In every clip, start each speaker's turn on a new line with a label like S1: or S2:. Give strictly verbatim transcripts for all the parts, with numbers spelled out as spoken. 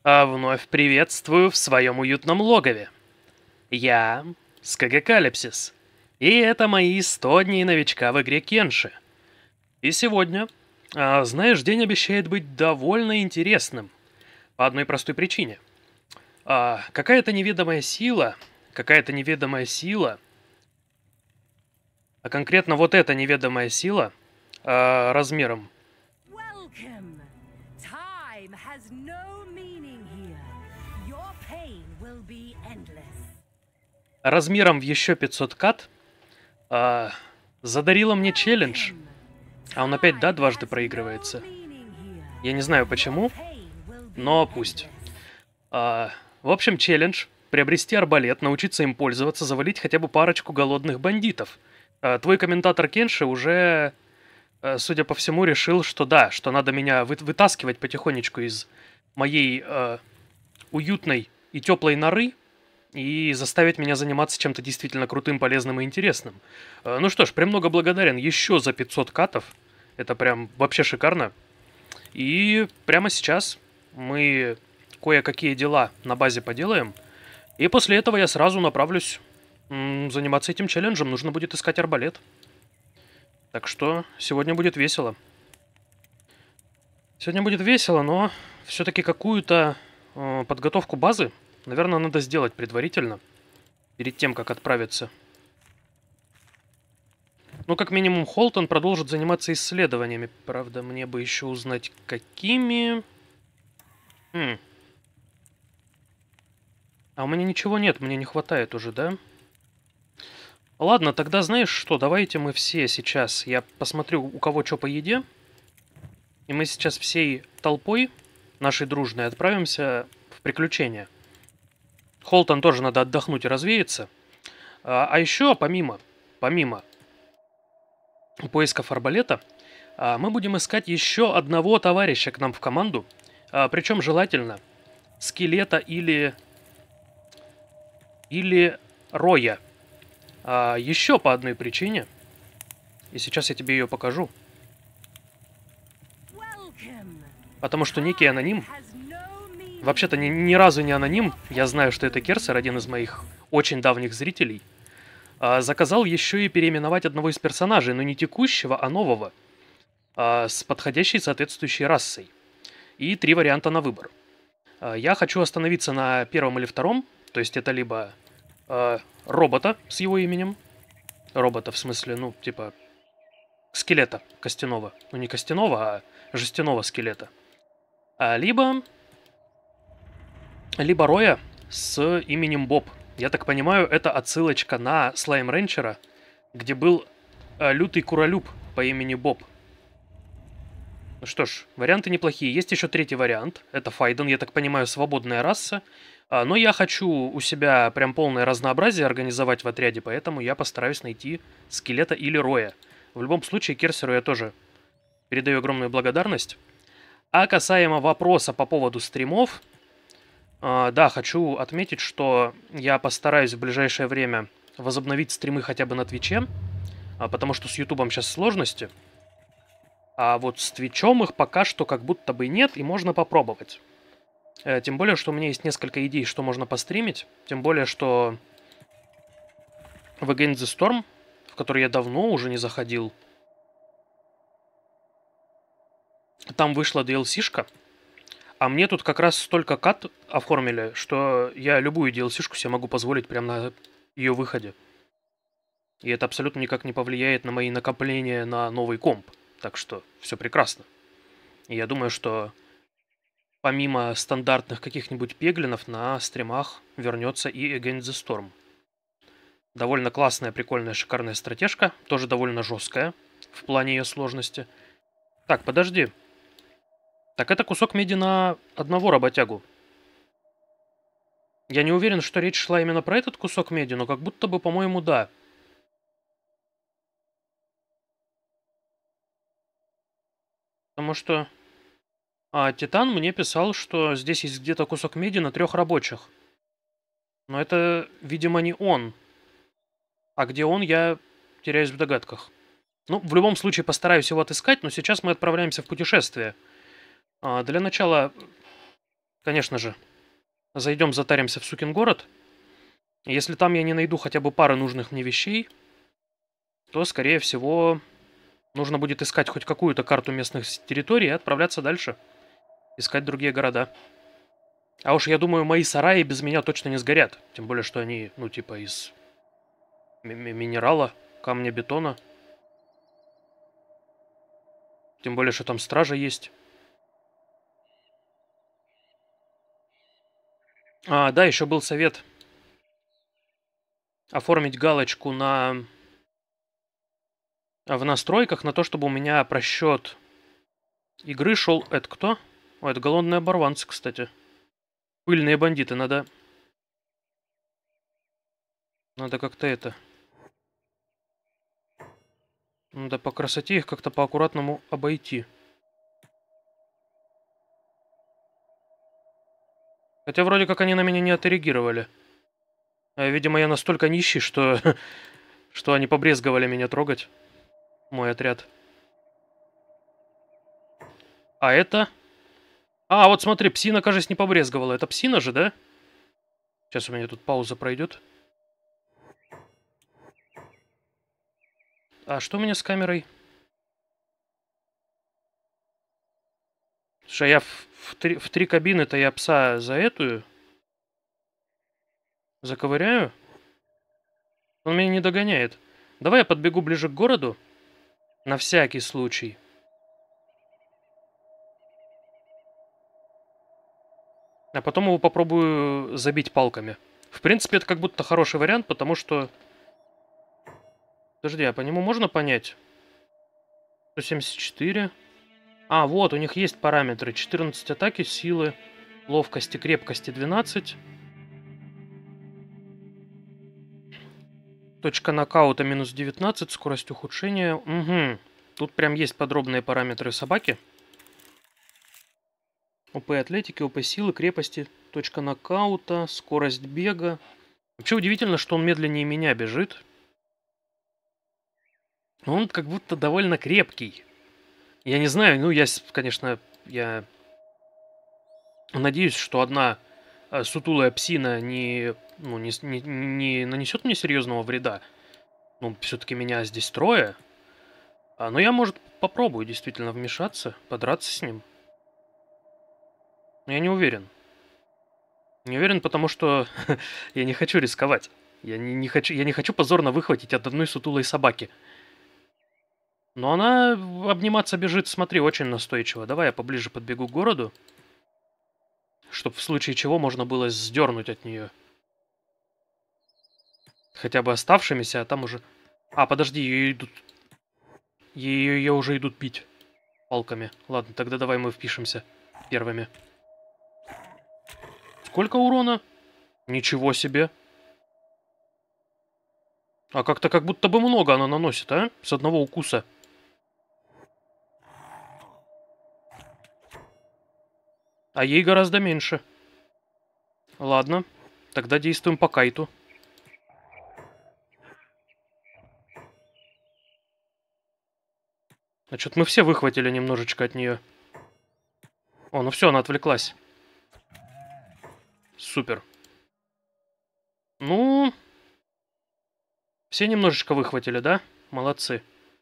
S1: А вновь приветствую в своем уютном логове. Я Скагакалипсис, и это мои сто дней новичка в игре Кенши. И сегодня, а, знаешь, день обещает быть довольно интересным. По одной простой причине. А, какая-то неведомая сила, какая-то неведомая сила, а конкретно вот эта неведомая сила, а, размером
S2: Welcome. Time has no meaning here. Your pain will be endless.
S1: размером в еще пятьсот кат, а, задарила мне челлендж. А он опять, да, дважды проигрывается? Я не знаю почему, но пусть. А, в общем, челлендж. Приобрести арбалет, научиться им пользоваться, завалить хотя бы парочку голодных бандитов. А, твой комментатор Кенши уже, а, судя по всему, решил, что да, что надо меня вы- вытаскивать потихонечку из моей а, уютной и теплой норы и заставить меня заниматься чем-то действительно крутым, полезным и интересным. А, ну что ж, премного благодарен еще за пятьсот катов. Это прям вообще шикарно. И прямо сейчас мы кое-какие дела на базе поделаем. И после этого я сразу направлюсь м, заниматься этим челленджем. Нужно будет искать арбалет. Так что сегодня будет весело. Сегодня будет весело, но все-таки какую-то э, подготовку базы, наверное, надо сделать предварительно. Перед тем, как отправиться. Ну, как минимум, Холтон продолжит заниматься исследованиями. Правда, мне бы еще узнать, какими... Хм. А у меня ничего нет, мне не хватает уже, да? Ладно, тогда знаешь что, давайте мы все сейчас, я посмотрю, у кого что по еде, и мы сейчас всей толпой нашей дружной отправимся в приключения. Холтон тоже надо отдохнуть и развеяться. А, а еще, помимо, помимо поисков арбалета, а, мы будем искать еще одного товарища к нам в команду, а, причем желательно скелета или... или роя. А, еще по одной причине, и сейчас я тебе ее покажу,
S2: Welcome.
S1: потому что некий аноним,
S2: Has no meaning.
S1: вообще-то ни, ни разу не аноним, я знаю, что это Керсер, один из моих очень давних зрителей, а, заказал еще и переименовать одного из персонажей, но не текущего, а нового, а, с подходящей соответствующей расой. И три варианта на выбор. А, я хочу остановиться на первом или втором, то есть это либо а, робота с его именем, робота в смысле, ну, типа, скелета костяного, ну не костяного, а жестяного скелета, а либо, либо Роя с именем Боб. Я так понимаю, это отсылочка на Слайм Ренчера, где был а, лютый куролюб по имени Боб. Ну что ж, варианты неплохие. Есть еще третий вариант. Это Файден, я так понимаю, свободная раса. А, но я хочу у себя прям полное разнообразие организовать в отряде, поэтому я постараюсь найти скелета или Роя. В любом случае, Керсеру я тоже передаю огромную благодарность. А касаемо вопроса по поводу стримов, а, да, хочу отметить, что я постараюсь в ближайшее время возобновить стримы хотя бы на Твиче, а, потому что с Ютубом сейчас сложности. А вот с Твичом их пока что как будто бы нет, и можно попробовать. Э, Тем более, что у меня есть несколько идей, что можно постримить. Тем более, что в Against the Storm, в который я давно уже не заходил, там вышла ди эл си-шка, а мне тут как раз столько кат оформили, что я любую ди эл си-шку себе могу позволить прямо на ее выходе. И это абсолютно никак не повлияет на мои накопления на новый комп. Так что все прекрасно. И я думаю, что помимо стандартных каких-нибудь пеглинов на стримах вернется и Against the Storm. Довольно классная, прикольная, шикарная стратежка. Тоже довольно жесткая в плане ее сложности. Так, подожди. Так это кусок меди на одного работягу. Я не уверен, что речь шла именно про этот кусок меди, но как будто бы, по-моему, да. Потому что а, Титан мне писал, что здесь есть где-то кусок меди на трех рабочих. Но это, видимо, не он. А где он, я теряюсь в догадках. Ну, в любом случае, постараюсь его отыскать, но сейчас мы отправляемся в путешествие. А, для начала Конечно же, зайдем, затаримся в сукин город. Если там я не найду хотя бы пары нужных мне вещей, то, скорее всего, нужно будет искать хоть какую-то карту местных с- территорий и отправляться дальше. Искать другие города. А уж я думаю, мои сараи без меня точно не сгорят. Тем более, что они, ну, типа, из ми- ми- минерала, камня, бетона. Тем более, что там стража есть. А, да, еще был совет оформить галочку на... в настройках на то, чтобы у меня просчет игры шел... Это кто? О, это голодные оборванцы, кстати. Пыльные бандиты, надо... Надо как-то это... Надо по красоте их как-то по-аккуратному обойти. Хотя вроде как они на меня не отреагировали. А, видимо, я настолько нищий, что... что они побрезговали меня трогать. Мой отряд. А это... А, вот смотри, псина, кажется, не побрезговала. Это псина же, да? Сейчас у меня тут пауза пройдет. А что у меня с камерой? Слушай, я в, в три, в три кабины-то я пса за эту заковыряю. Он меня не догоняет. Давай я подбегу ближе к городу. На всякий случай. А потом его попробую забить палками. В принципе, это как будто хороший вариант, потому что... Подожди, а по нему можно понять? сто семьдесят четыре. А, вот, у них есть параметры. четырнадцать атаки, силы, ловкости, крепкости двенадцать. Точка нокаута минус девятнадцать, скорость ухудшения. Угу. Тут прям есть подробные параметры собаки. ОП атлетики, ОП силы, крепости, точка нокаута, скорость бега. Вообще удивительно, что он медленнее меня бежит. Но он как будто довольно крепкий. Я не знаю, ну я, с- конечно, я надеюсь, что одна э, сутулая псина не, ну, не, с- не, не нанесет мне серьезного вреда. Ну, все-таки меня здесь трое. А, но я, может, попробую действительно вмешаться, подраться с ним. Но я не уверен. Не уверен, потому что я не хочу рисковать. Я не, не хочу, я не хочу позорно выхватить от одной сутулой собаки. Но она обниматься бежит, смотри, очень настойчиво. Давай я поближе подбегу к городу, чтобы в случае чего можно было сдернуть от нее. Хотя бы оставшимися, а там уже... А, подожди, ее идут... Ее, ее уже идут бить палками. Ладно, тогда давай мы впишемся первыми. Сколько урона? Ничего себе. А как-то как будто бы много она наносит, а? С одного укуса. А ей гораздо меньше. Ладно, тогда действуем по кайту. Значит, мы все выхватили немножечко от нее. О, ну все, она отвлеклась. Супер. Ну... Все немножечко выхватили, да? Молодцы.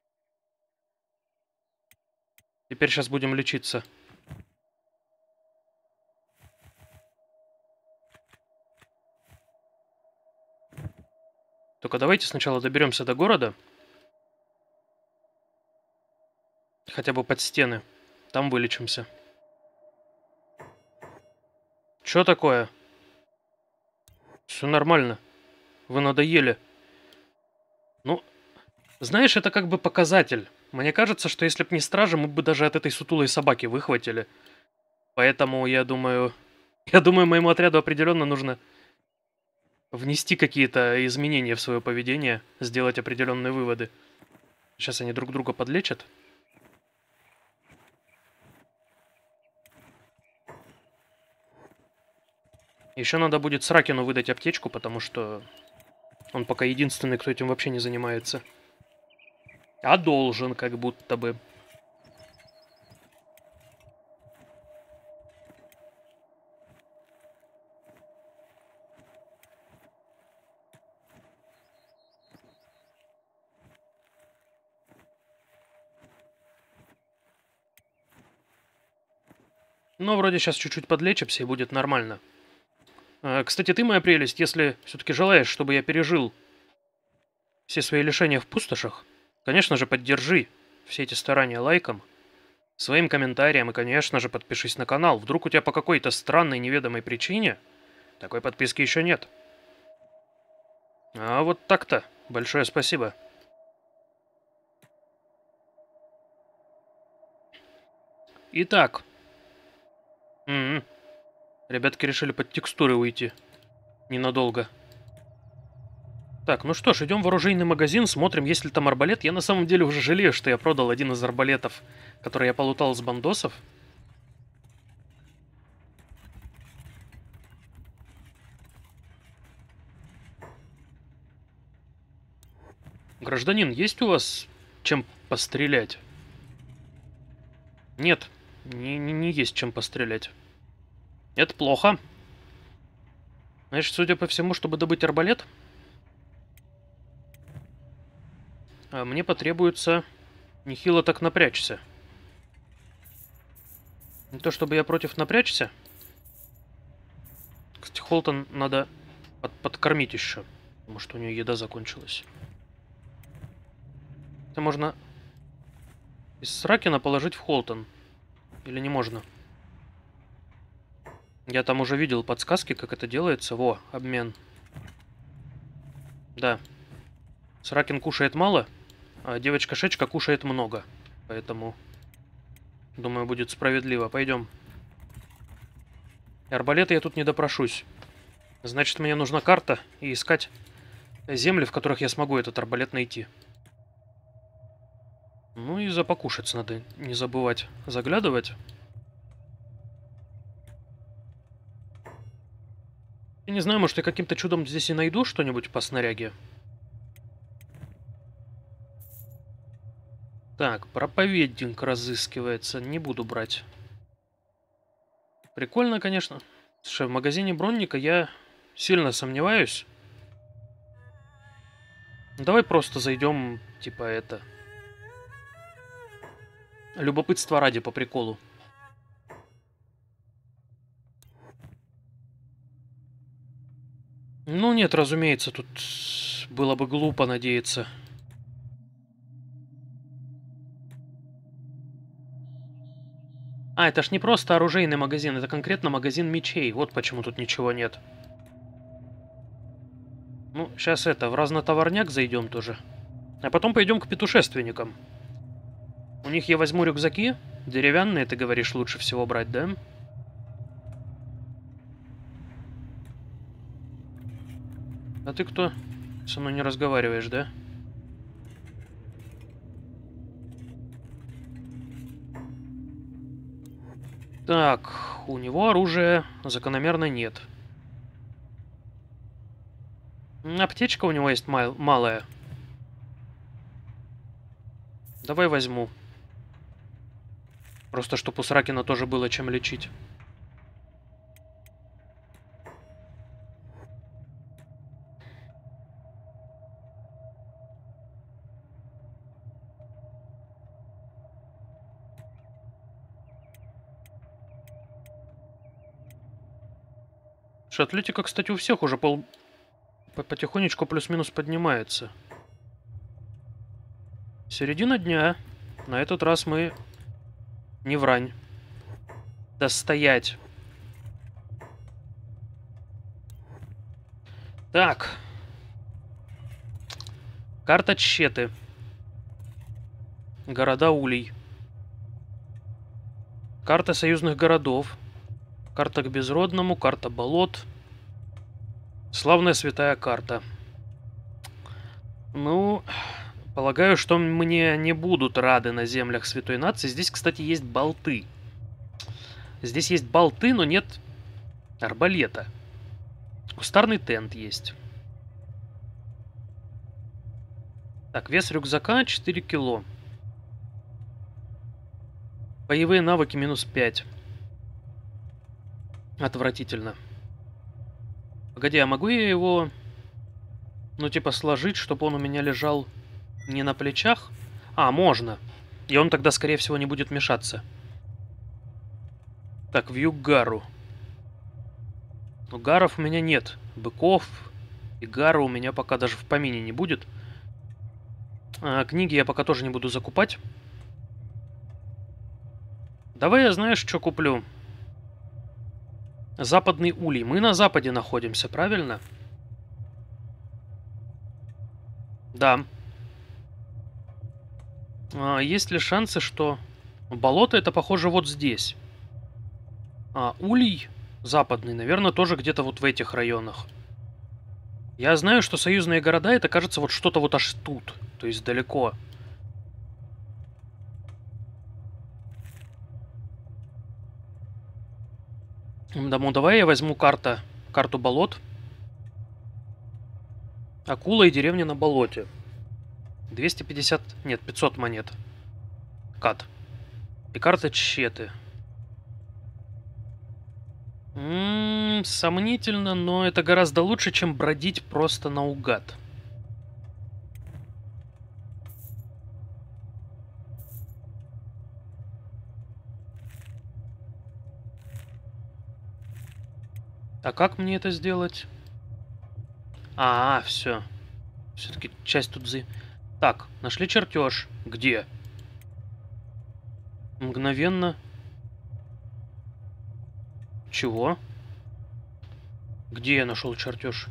S1: Теперь сейчас будем лечиться. Только давайте сначала доберемся до города. Хотя бы под стены. Там вылечимся. Чё такое? Все нормально. Вы надоели. Ну, знаешь, это как бы показатель. Мне кажется, что если б не стражи, мы бы даже от этой сутулой собаки выхватили. Поэтому я думаю... Я думаю, моему отряду определенно нужно внести какие-то изменения в свое поведение, сделать определенные выводы. Сейчас они друг друга подлечат. Еще надо будет Сракину выдать аптечку, потому что он пока единственный, кто этим вообще не занимается. А должен, как будто бы. Но вроде сейчас чуть-чуть подлечимся и будет нормально. А, кстати, ты, моя прелесть, если все-таки желаешь, чтобы я пережил все свои лишения в пустошах, конечно же, поддержи все эти старания лайком, своим комментарием и, конечно же, подпишись на канал. Вдруг у тебя по какой-то странной неведомой причине такой подписки еще нет. А вот так-то. Большое спасибо. Итак. М-м. Ребятки решили под текстуры уйти. Ненадолго. Так, ну что ж, идем в оружейный магазин, смотрим, есть ли там арбалет. Я на самом деле уже жалею, что я продал один из арбалетов, который я полутал с бандосов. Гражданин, есть у вас чем пострелять? Нет, не, не, не есть чем пострелять. Это плохо. Значит, судя по всему, чтобы добыть арбалет, мне потребуется нехило так напрячься. Не то чтобы я против напрячься. Кстати, Холтон надо под подкормить еще, потому что у нее еда закончилась. Это можно из Сракина положить в Холтон. Или не можно? Я там уже видел подсказки, как это делается. Во, обмен. Да. Сракин кушает мало, а девочка-шечка кушает много. Поэтому, думаю, будет справедливо. Пойдем. Арбалета я тут не допрошусь. Значит, мне нужна карта и искать земли, в которых я смогу этот арбалет найти. Ну и за покушать надо не забывать заглядывать. Я не знаю, может, я каким-то чудом здесь и найду что-нибудь по снаряге. Так, проповедник разыскивается. Не буду брать. Прикольно, конечно. Слушай, в магазине Бронника я сильно сомневаюсь. Давай просто зайдем, типа, это... Любопытство ради, по приколу. Ну нет, разумеется, тут было бы глупо надеяться. А, это ж не просто оружейный магазин, это конкретно магазин мечей. Вот почему тут ничего нет. Ну, сейчас это, в разнотоварняк зайдем тоже. А потом пойдем к петушественникам. У них я возьму рюкзаки. Деревянные, ты говоришь, лучше всего брать, да? А ты кто? Со мной не разговариваешь, да? Так, у него оружия закономерно нет. Аптечка у него есть мал малая. Давай возьму. Просто, чтобы у Сракина тоже было чем лечить. Атлетика, кстати, у всех уже пол... потихонечку плюс-минус поднимается. Середина дня. На этот раз мы не врань. Да стоять. Так. Карта Четы. Города Улей. Карта союзных городов. Карта к Безродному, карта болот. Славная святая карта. Ну, полагаю, что мне не будут рады на землях Святой Нации. Здесь, кстати, есть болты. Здесь есть болты, но нет арбалета. Кустарный тент есть. Так, вес рюкзака четыре кило. Боевые навыки минус пять. Отвратительно. Погоди, а могу я его, ну, типа, сложить, чтобы он у меня лежал не на плечах? А, можно. И он тогда, скорее всего, не будет мешаться. Так, в юг Гару. Но гаров у меня нет. Быков и гара у меня пока даже в помине не будет. А, книги я пока тоже не буду закупать. Давай я, знаешь, что куплю? Западный улей. Мы на западе находимся, правильно? Да. А, есть ли шансы, что... Болото это, похоже, вот здесь. А улей западный, наверное, тоже где-то вот в этих районах. Я знаю, что союзные города, это, кажется, вот что-то вот аж тут. То есть далеко. Да, ну давай я возьму карта, карту болот. Акула и деревня на болоте. двести пятьдесят... Нет, пятьсот монет. Кат. И карта Четы. М-м, сомнительно, но это гораздо лучше, чем бродить просто наугад. А как мне это сделать? А, все. Все-таки часть тут за... Так, нашли чертеж. Где? Мгновенно. Чего? Где я нашел чертеж?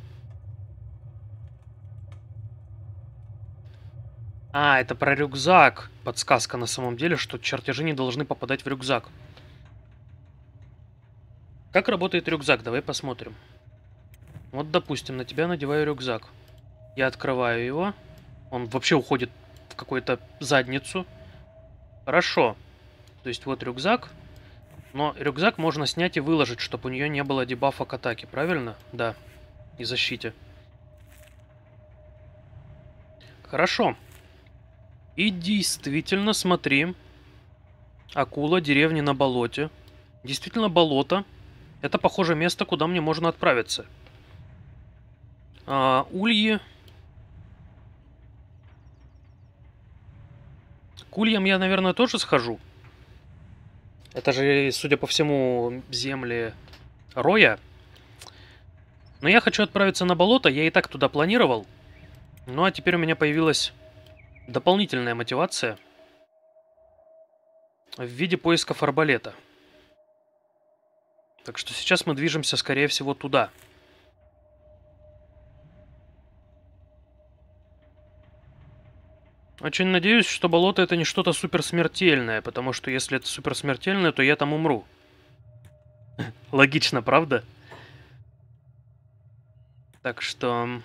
S1: А, это про рюкзак. Подсказка на самом деле, что чертежи не должны попадать в рюкзак. Как работает рюкзак? Давай посмотрим. Вот, допустим, на тебя надеваю рюкзак. Я открываю его. Он вообще уходит в какую-то задницу. Хорошо. То есть вот рюкзак. Но рюкзак можно снять и выложить, чтобы у нее не было дебафа к атаке. Правильно? Да. И защите. Хорошо. И действительно, смотри. Акула, деревня на болоте. Действительно, болото. Это, похоже, место, куда мне можно отправиться. А, ульи. К ульям я, наверное, тоже схожу. Это же, судя по всему, земли Роя. Но я хочу отправиться на болото. Я и так туда планировал. Ну, а теперь у меня появилась дополнительная мотивация в виде поисков арбалета. Так что сейчас мы движемся, скорее всего, туда. Очень надеюсь, что болото это не что-то суперсмертельное, потому что если это суперсмертельное, то я там умру. Логично, правда? Так что...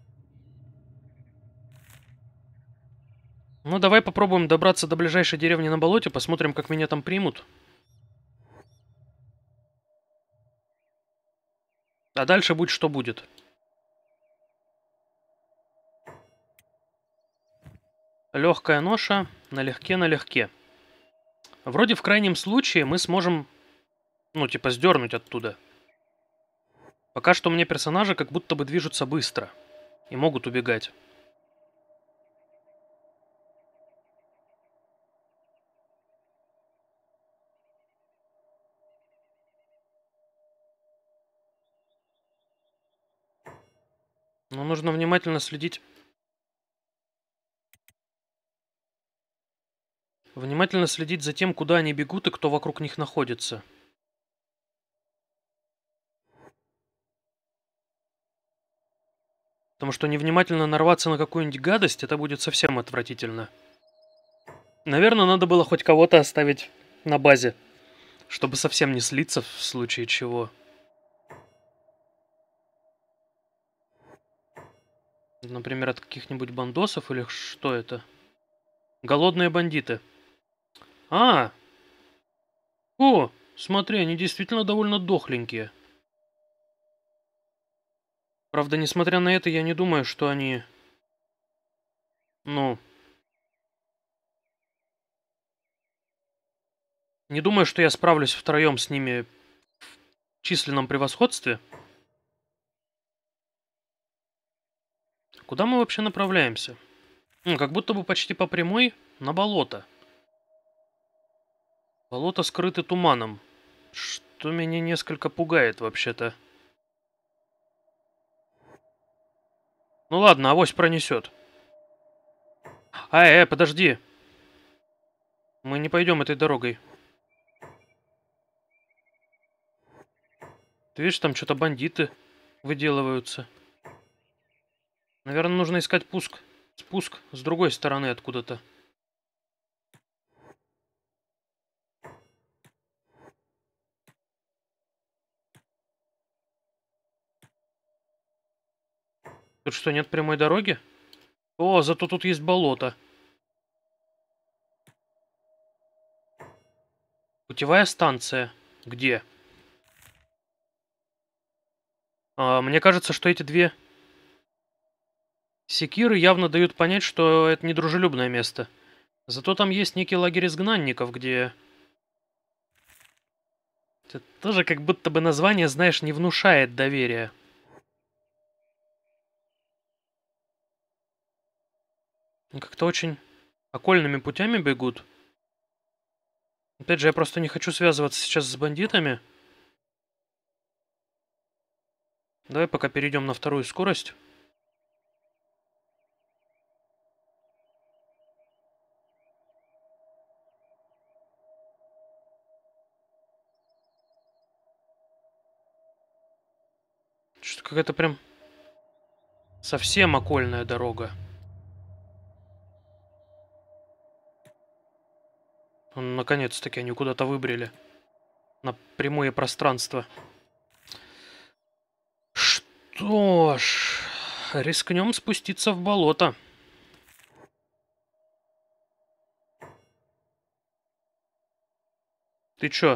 S1: Ну, давай попробуем добраться до ближайшей деревни на болоте, посмотрим, как меня там примут. А дальше будь что будет. Легкая ноша, налегке, налегке. Вроде в крайнем случае мы сможем, ну, типа, сдернуть оттуда. Пока что мне персонажи как будто бы движутся быстро. И могут убегать. Но нужно внимательно следить. Внимательно следить за тем, куда они бегут и кто вокруг них находится. Потому что невнимательно нарваться на какую-нибудь гадость, это будет совсем отвратительно. Наверное, надо было хоть кого-то оставить на базе, чтобы совсем не слиться в случае чего. Например, от каких-нибудь бандосов или что это? Голодные бандиты. А! О, смотри, они действительно довольно дохленькие. Правда, несмотря на это, я не думаю, что они... Ну... Не думаю, что я справлюсь втроем с ними в численном превосходстве. Куда мы вообще направляемся? Ну, как будто бы почти по прямой на болото. Болото скрыто туманом. Что? что меня несколько пугает вообще-то. Ну ладно, авось пронесет. А, э, подожди. Мы не пойдем этой дорогой. Ты видишь, там что-то бандиты выделываются. Наверное, нужно искать пуск. Спуск с другой стороны откуда-то. Тут что, нет прямой дороги? О, зато тут есть болото. Путевая станция. Где? А, мне кажется, что эти две секиры явно дают понять, что это недружелюбное место. Зато там есть некий лагерь изгнанников, где... Это тоже как будто бы название, знаешь, не внушает доверия. Как-то очень окольными путями бегут. Опять же, я просто не хочу связываться сейчас с бандитами. Давай пока перейдем на вторую скорость. Что-то какая-то прям совсем окольная дорога. Наконец-таки они куда-то выбрали. На прямое пространство. Что ж, рискнем спуститься в болото. Ты чё?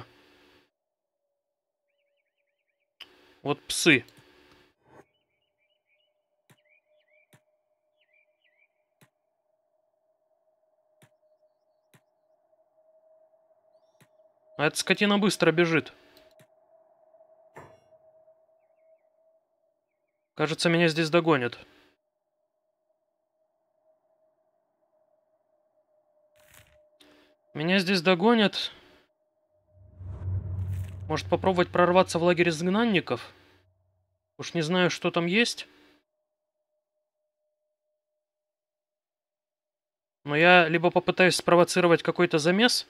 S1: Вот псы. А эта скотина быстро бежит. Кажется, меня здесь догонят. Меня здесь догонят. Может попробовать прорваться в лагерь изгнанников? Уж не знаю, что там есть. Но я либо попытаюсь спровоцировать какой-то замес.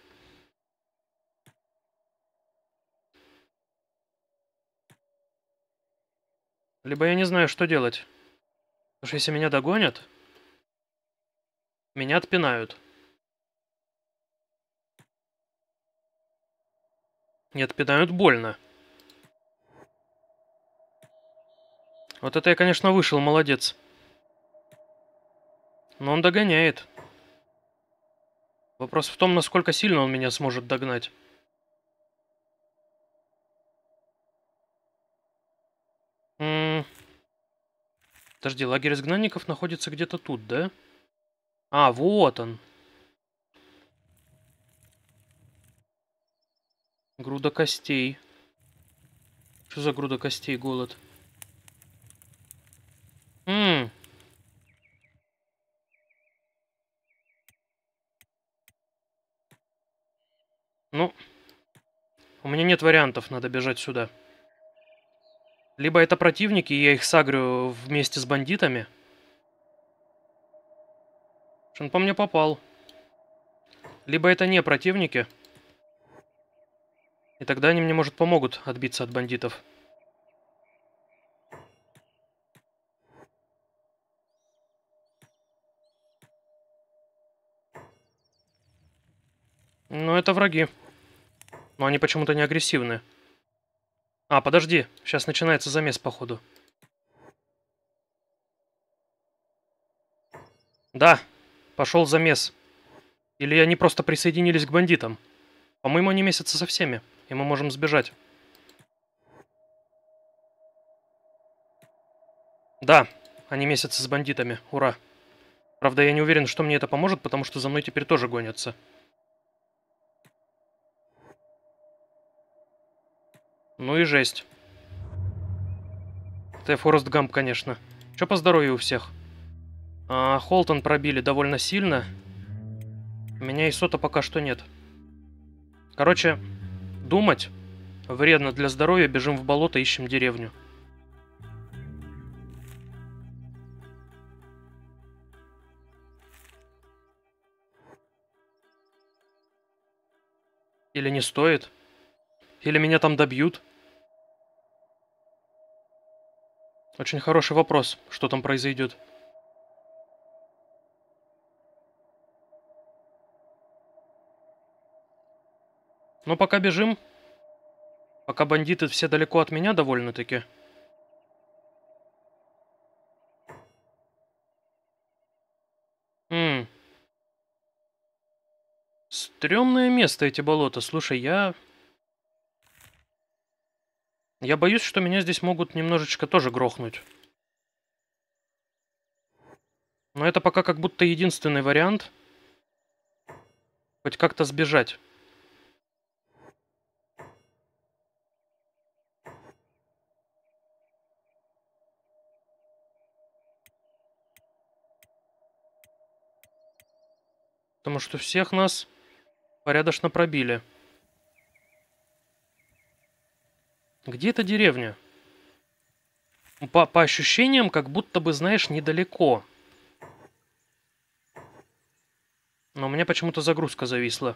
S1: Либо я не знаю, что делать. Потому что если меня догонят, меня отпинают. Не отпинают больно. Вот это я, конечно, вышел, молодец. Но он догоняет. Вопрос в том, насколько сильно он меня сможет догнать. М-м- Подожди, лагерь изгнанников находится где-то тут, да? А, вот он. Груда костей. Что за груда костей, голод? Ммм. Ну, у меня нет вариантов, надо бежать сюда. Либо это противники, и я их сагрю вместе с бандитами. Что он по мне попал. Либо это не противники. И тогда они мне, может, помогут отбиться от бандитов. Но это враги. Но они почему-то не агрессивны. А, подожди. Сейчас начинается замес, походу. Да, пошел замес. Или они просто присоединились к бандитам. По-моему, они месятся со всеми. И мы можем сбежать. Да, они месятся с бандитами. Ура. Правда, я не уверен, что мне это поможет, потому что за мной теперь тоже гонятся. Ну и жесть. Это Форест Гамп, конечно. Че по здоровью у всех? А, Холтон пробили довольно сильно. У меня и сота пока что нет. Короче, думать, Вредно для здоровья, бежим в болото, ищем деревню. Или не стоит? Или меня там добьют? Очень хороший вопрос, что там произойдет. Но пока бежим. Пока бандиты все далеко от меня довольно-таки. Ммм. Стремное место эти болота. Слушай, я... Я боюсь, что меня здесь могут немножечко тоже грохнуть. Но это пока как будто единственный вариант. Хоть как-то сбежать. Потому что всех нас порядочно пробили. Где эта деревня? По, по ощущениям, как будто бы, знаешь, недалеко. Но у меня почему-то загрузка зависла.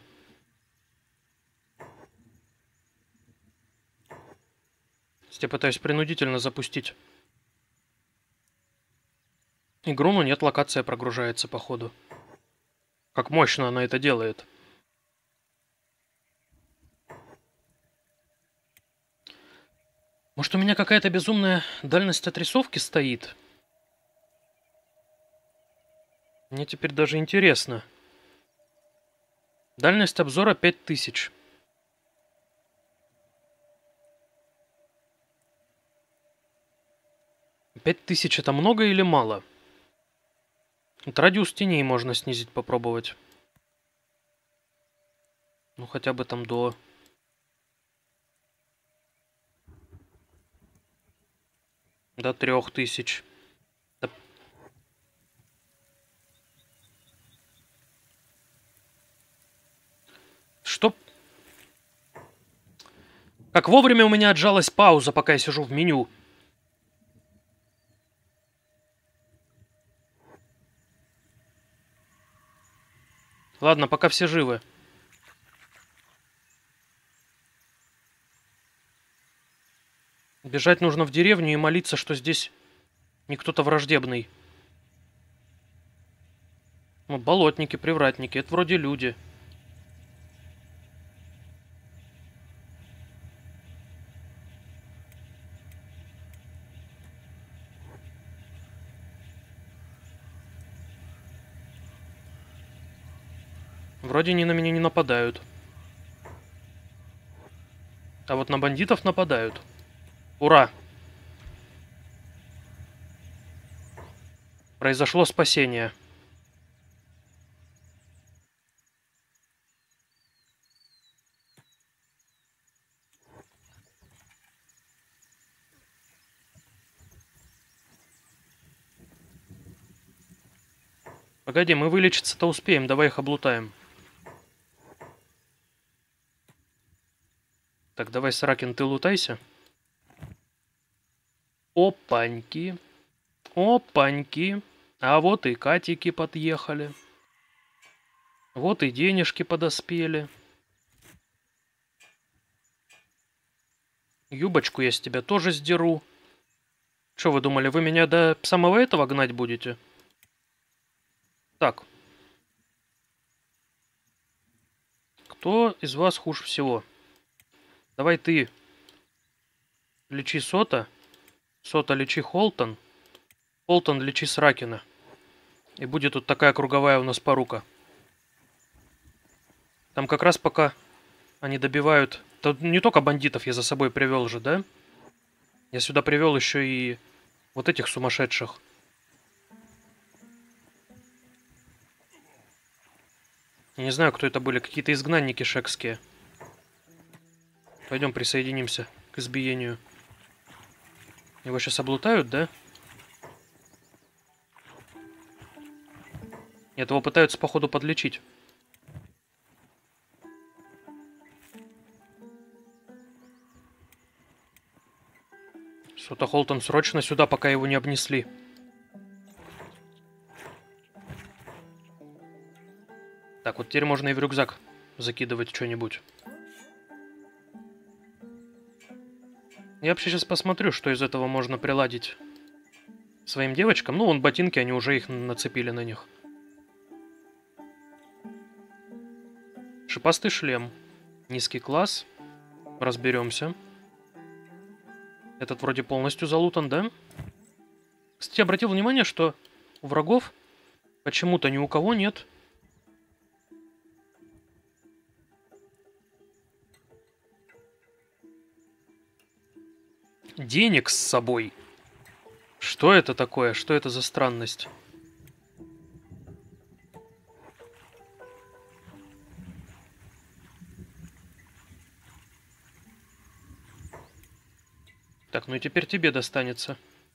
S1: Я пытаюсь принудительно запустить игру, но нет, локация прогружается, походу. Как мощно она это делает. Может, у меня какая-то безумная дальность отрисовки стоит? Мне теперь даже интересно. Дальность обзора пять тысяч. пять тысяч это много или мало? Вот радиус теней можно снизить, попробовать. Ну, хотя бы там до... До трех тысяч. Да. Что? Как вовремя у меня отжалась пауза, пока я сижу в меню. Ладно, пока все живы. Бежать нужно в деревню и молиться, что здесь не кто-то враждебный. Ну, болотники, привратники, это вроде люди. Вроде они на меня не нападают. А вот на бандитов нападают. Ура! Произошло спасение. Погоди, мы вылечиться-то успеем, давай их облутаем. Так, давай, Сракин, ты лутайся. Опаньки. Опаньки. А вот и катики подъехали. Вот и денежки подоспели. Юбочку я с тебя тоже сдеру. Что вы думали, вы меня до самого этого гнать будете? Так. Кто из вас хуже всего? Давай ты лечи Сота. Сота лечи Холтон. Холтон лечи Сракина. И будет тут такая круговая у нас порука. Там как раз пока они добивают... Тут не только бандитов я за собой привел же, да? Я сюда привел еще и вот этих сумасшедших. Я не знаю, кто это были. Какие-то изгнанники шекские. Пойдем присоединимся к избиению. Его сейчас облутают, да? Нет, его пытаются, походу, подлечить. Сота Холтон, срочно сюда, пока его не обнесли. Так, вот теперь можно и в рюкзак закидывать что-нибудь. Я вообще сейчас посмотрю, что из этого можно приладить своим девочкам. Ну, вон ботинки, они уже их нацепили на них. Шипастый шлем. Низкий класс. Разберемся. Этот вроде полностью залутан, да? Кстати, обратил внимание, что у врагов почему-то ни у кого нет денег с собой. Что это такое? Что это за странность? Так, ну и теперь тебе достанется.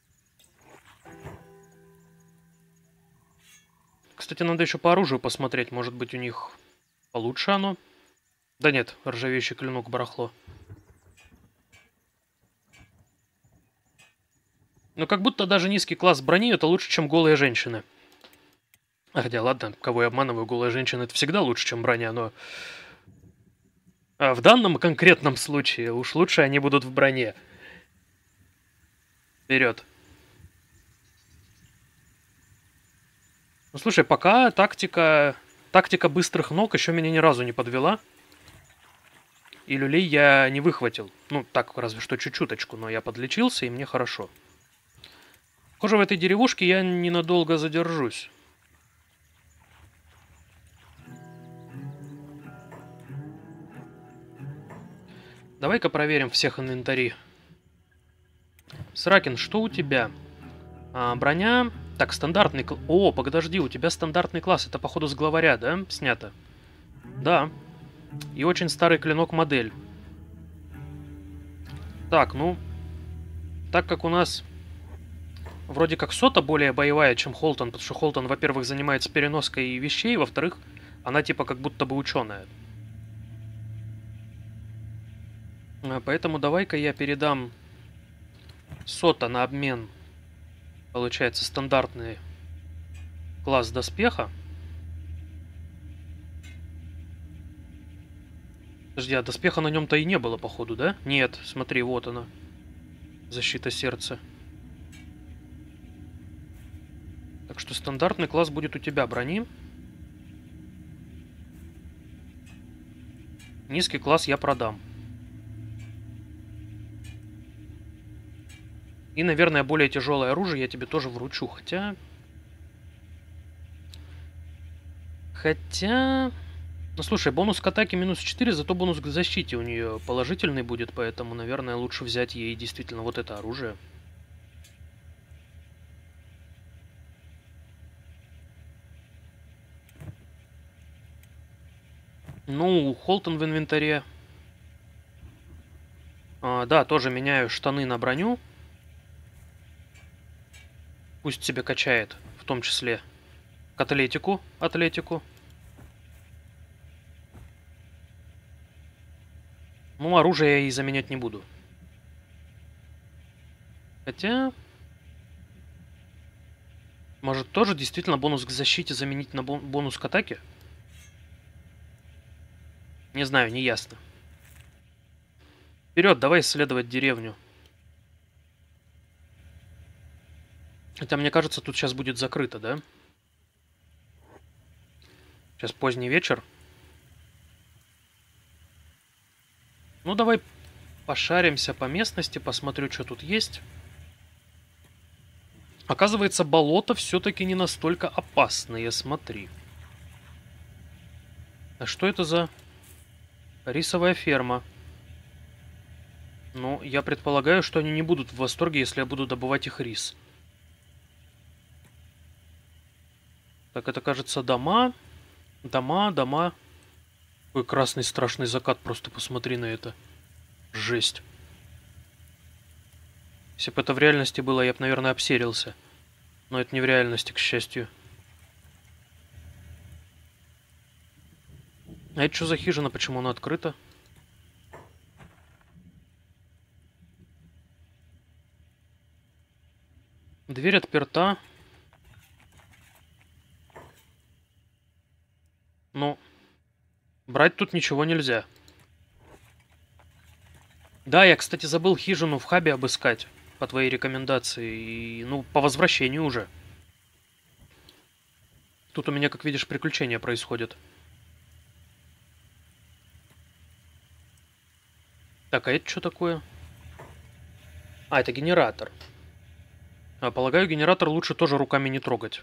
S1: Кстати, надо еще по оружию посмотреть. Может быть, у них получше оно? Да нет, ржавеющий клинок, барахло. Но как будто даже низкий класс брони это лучше, чем голые женщины. Хотя, ладно, кого я обманываю, голая женщина это всегда лучше, чем броня, но... А в данном конкретном случае уж лучше они будут в броне. Вперед. Ну, слушай, пока тактика... Тактика быстрых ног еще меня ни разу не подвела. И люлей я не выхватил. Ну, так, разве что чуть-чуточку, но я подлечился, и мне хорошо. Похоже, в этой деревушке я ненадолго задержусь. Давай-ка проверим всех инвентарей. Сракин, что у тебя? А, броня... Так, стандартный... Кл... О, подожди, у тебя стандартный класс. Это, походу, с главаря, да? Снято. Да. И очень старый клинок модель. Так, ну... Так как у нас... Вроде как Сота более боевая, чем Холтон, потому что Холтон, во-первых, занимается переноской вещей, во-вторых, она типа как будто бы ученая. Поэтому давай-ка я передам Сота на обмен. Получается стандартный класс доспеха. Подожди, а доспеха на нем-то и не было, походу, да? Нет, смотри, вот она. Защита сердца. Так что стандартный класс будет у тебя брони. Низкий класс я продам. И, наверное, более тяжелое оружие я тебе тоже вручу. Хотя... Хотя... Ну, слушай, бонус к атаке минус четыре, зато бонус к защите у нее положительный будет. Поэтому, наверное, лучше взять ей действительно вот это оружие. Ну, Холтон в инвентаре. А, да, тоже меняю штаны на броню. Пусть себе качает, в том числе к атлетику, атлетику. Ну, оружие я и заменять не буду. Хотя... Может, тоже действительно бонус к защите заменить на бонус к атаке? Не знаю, не ясно. Вперед, давай исследовать деревню. Хотя, мне кажется, тут сейчас будет закрыто, да? Сейчас поздний вечер. Ну, давай пошаримся по местности, посмотрю, что тут есть. Оказывается, болото все-таки не настолько опасные, смотри. А что это за рисовая ферма? Ну, я предполагаю, что они не будут в восторге, если я буду добывать их рис. Так, это, кажется, дома. Дома, дома. Какой красный страшный закат, просто посмотри на это. Жесть. Если бы это в реальности было, я бы, наверное, обсерился. Но это не в реальности, к счастью. А это что за хижина? Почему она открыта? Дверь отперта. Ну, брать тут ничего нельзя. Да, я, кстати, забыл хижину в хабе обыскать по твоей рекомендации. И, ну, по возвращению уже. Тут у меня, как видишь, приключения происходят. Так, а это что такое? А, это генератор. А, полагаю, генератор лучше тоже руками не трогать.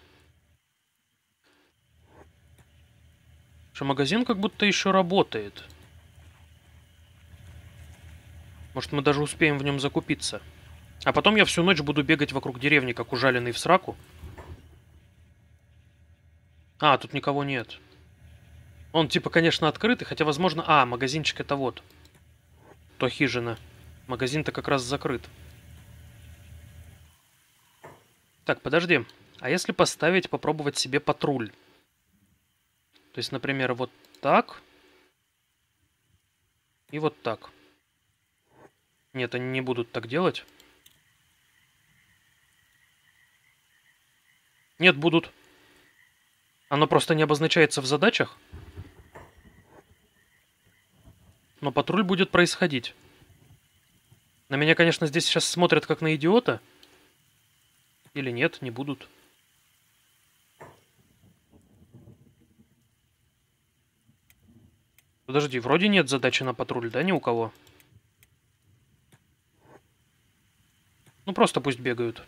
S1: Что магазин как будто еще работает. Может, мы даже успеем в нем закупиться. А потом я всю ночь буду бегать вокруг деревни, как ужаленный в сраку. А, тут никого нет. Он, типа, конечно, открытый, хотя, возможно... А, магазинчик это вот. То хижина. Магазин-то как раз закрыт. Так, подожди. А если поставить, попробовать себе патруль? То есть, например, вот так. И вот так. Нет, они не будут так делать. Нет, будут. Оно просто не обозначается в задачах. Но патруль будет происходить. На меня, конечно, здесь сейчас смотрят как на идиота. Или нет, не будут. Подожди, вроде нет задачи на патруль, да, ни у кого? Ну, просто пусть бегают.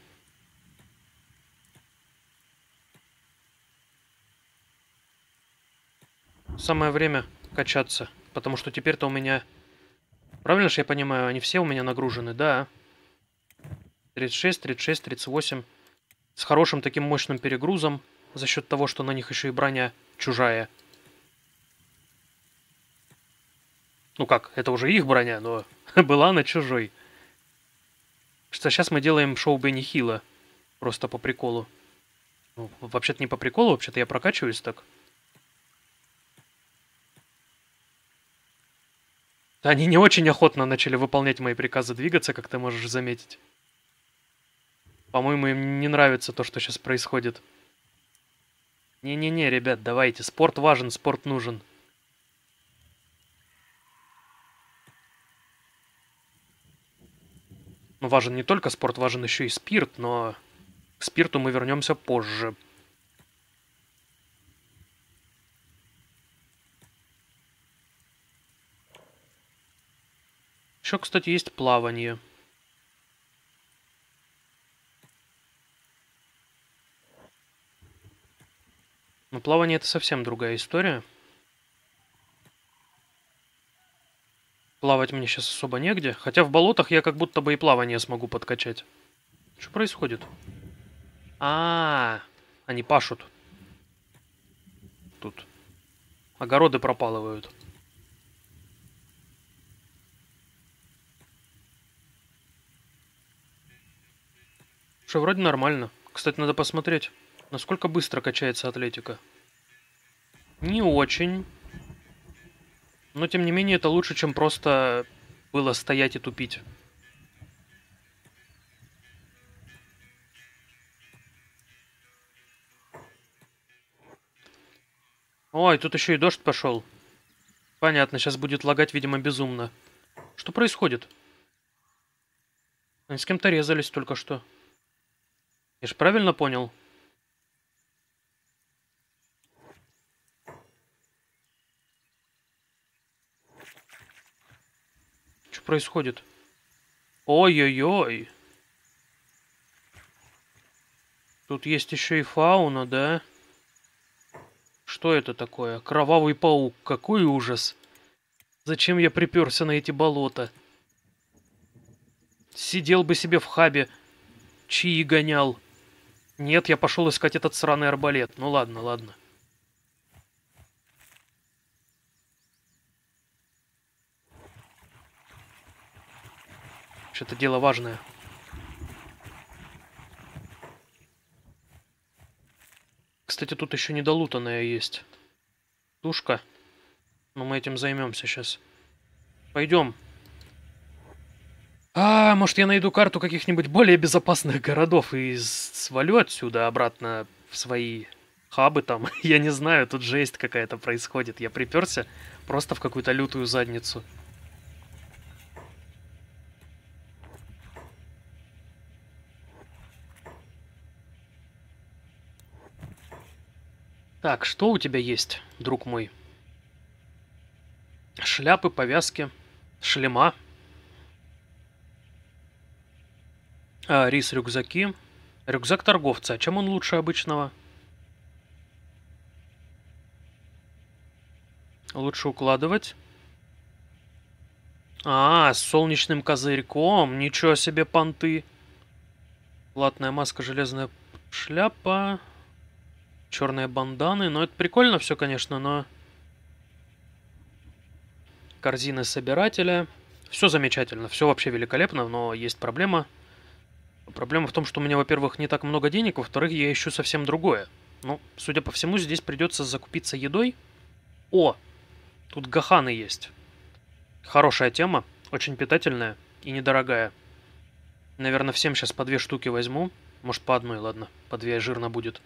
S1: Самое время качаться, потому что теперь-то у меня... Правильно же я понимаю, они все у меня нагружены, да. тридцать шесть, тридцать шесть, тридцать восемь. С хорошим таким мощным перегрузом, за счет того, что на них еще и броня чужая. Ну как, это уже их броня, но была она чужой. Что сейчас мы делаем шоу Бенни Хилла. Просто по приколу. Ну, вообще-то не по приколу, вообще-то я прокачиваюсь так. Они не очень охотно начали выполнять мои приказы двигаться, как ты можешь заметить. По-моему, им не нравится то, что сейчас происходит. Не-не-не, ребят, давайте. Спорт важен, спорт нужен. Ну, важен не только спорт, важен еще и спирт, но к спирту мы вернемся позже. Еще, кстати, есть плавание. Но плавание — это совсем другая история. Плавать мне сейчас особо негде. Хотя в болотах я как будто бы и плавание смогу подкачать. Что происходит? А, -а, -а они пашут. Тут огороды пропалывают. Что, вроде нормально. Кстати, надо посмотреть, насколько быстро качается атлетика. Не очень. Но, тем не менее, это лучше, чем просто было стоять и тупить. Ой, тут еще и дождь пошел. Понятно, сейчас будет лагать, видимо, безумно. Что происходит? Они с кем-то резались только что. Я же правильно понял? Что происходит? Ой-ой-ой. Тут есть еще и фауна, да? Что это такое? Кровавый паук. Какой ужас. Зачем я приперся на эти болота? Сидел бы себе в хабе. Чаи гонял. Нет, я пошел искать этот сраный арбалет. Ну ладно, ладно. Что-то дело важное. Кстати, тут еще недолутанная есть. Тушка. Но мы этим займемся сейчас. Пойдем. А, может, я найду карту каких-нибудь более безопасных городов и свалю отсюда обратно в свои хабы там. Я не знаю, тут жесть какая-то происходит. Я приперся просто в какую-то лютую задницу. Так, что у тебя есть, друг мой? Шляпы, повязки, шлема. А, рис, рюкзаки. Рюкзак торговца. А чем он лучше обычного? Лучше укладывать. А, с солнечным козырьком. Ничего себе понты. Латная маска, железная шляпа. Черные банданы. Ну, это прикольно все, конечно, но... Корзины собирателя. Все замечательно, все вообще великолепно, но есть проблема. Проблема в том, что у меня, во-первых, не так много денег, во-вторых, я ищу совсем другое. Ну, судя по всему, здесь придется закупиться едой. О, тут гаханы есть. Хорошая тема, очень питательная и недорогая. Наверное, всем сейчас по две штуки возьму. Может, по одной, ладно, по две жирно будет.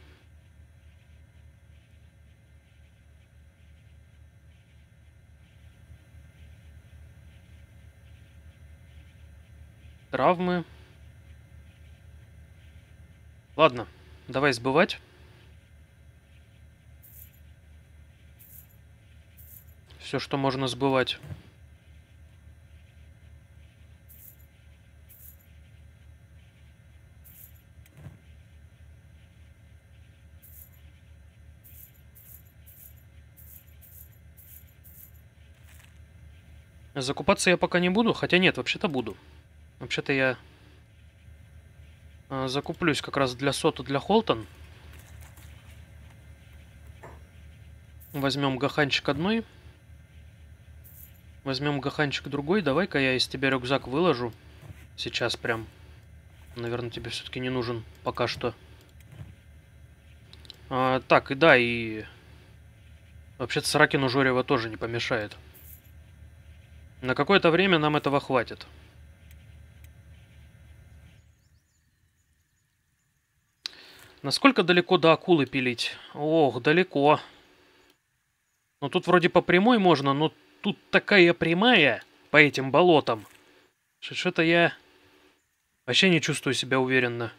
S1: Травмы. Ладно, давай сбывать. Все, что можно сбывать. Закупаться я пока не буду, хотя нет, вообще-то буду. Вообще-то я э, закуплюсь как раз для сота, для Холтон. Возьмем гаханчик одной. Возьмем гаханчик другой. Давай-ка я из тебя рюкзак выложу. Сейчас прям. Наверное, тебе все-таки не нужен пока что. А, так, и да, и... Вообще-то Сракину Жорева тоже не помешает. На какое-то время нам этого хватит. Насколько далеко до акулы пилить? Ох, далеко. Ну тут вроде по прямой можно, но тут такая прямая по этим болотам. Что-то я вообще не чувствую себя уверенно.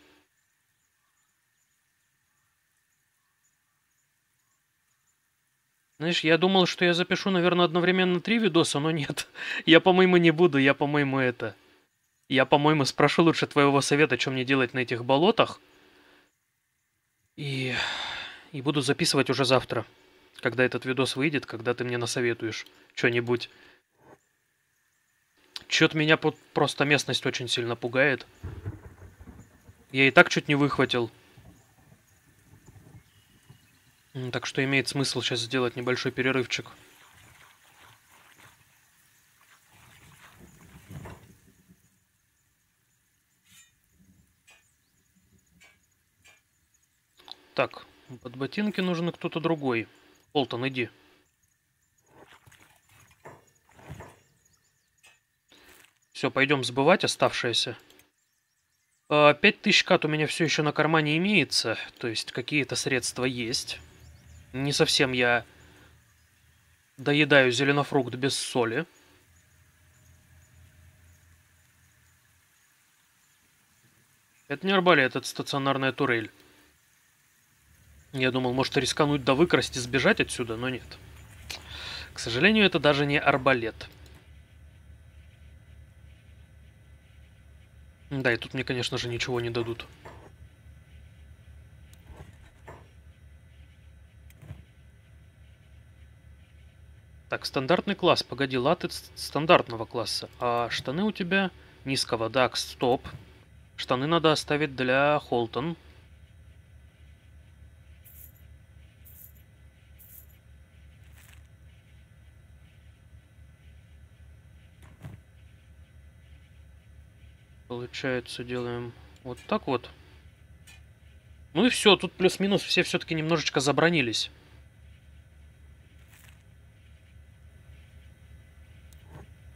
S1: Знаешь, я думал, что я запишу, наверное, одновременно три видоса, но нет. Я, по-моему, не буду, я, по-моему, это... Я, по-моему, спрошу лучше твоего совета, что мне делать на этих болотах. И... И буду записывать уже завтра. Когда этот видос выйдет, когда ты мне насоветуешь что-нибудь. Чё-то меня просто местность очень сильно пугает. Я и так чуть не выхватил. Так что имеет смысл сейчас сделать небольшой перерывчик. Так, под ботинки нужен кто-то другой. Холтон, иди. Все, пойдем сбывать оставшееся. Пять тысяч кат у меня все еще на кармане имеется. То есть какие-то средства есть. Не совсем я доедаю зеленофрукт без соли. Это не арбалет, это стационарная турель. Я думал, может рискануть да выкрасть и сбежать отсюда, но нет. К сожалению, это даже не арбалет. Да, и тут мне, конечно же, ничего не дадут. Так, стандартный класс. Погоди, латы стандартного класса. А штаны у тебя низкого. Так, стоп. Штаны надо оставить для Холтон. Получается, делаем вот так вот. Ну и все, тут плюс-минус все все-таки немножечко забронились.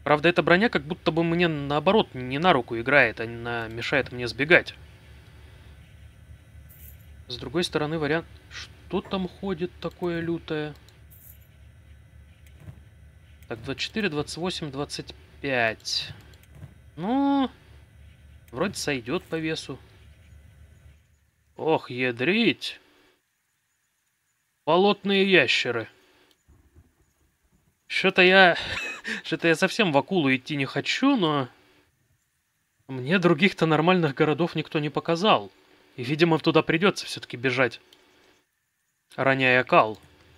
S1: Правда, эта броня как будто бы мне наоборот не на руку играет, а на... мешает мне сбегать. С другой стороны, вариант... Что там ходит такое лютое? Так, двадцать четыре, двадцать восемь, двадцать пять. Ну, вроде сойдет по весу. Ох, ядрить. Болотные ящеры. Что-то я... Что-то я совсем в акулу идти не хочу, но... Мне других-то нормальных городов никто не показал. И, видимо, туда придется все-таки бежать. Роняя кал.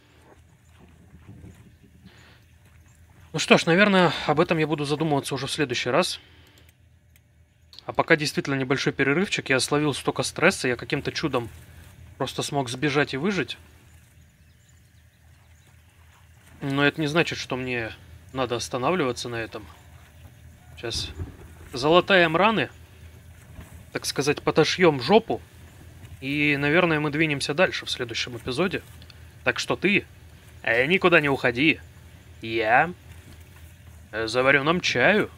S1: Ну что ж, наверное, об этом я буду задумываться уже в следующий раз. А пока действительно небольшой перерывчик. Я словил столько стресса, я каким-то чудом просто смог сбежать и выжить. Но это не значит, что мне надо останавливаться на этом. Сейчас залатаем раны, так сказать, потошьем жопу. И, наверное, мы двинемся дальше в следующем эпизоде. Так что ты никуда не уходи. Я заварю нам чаю.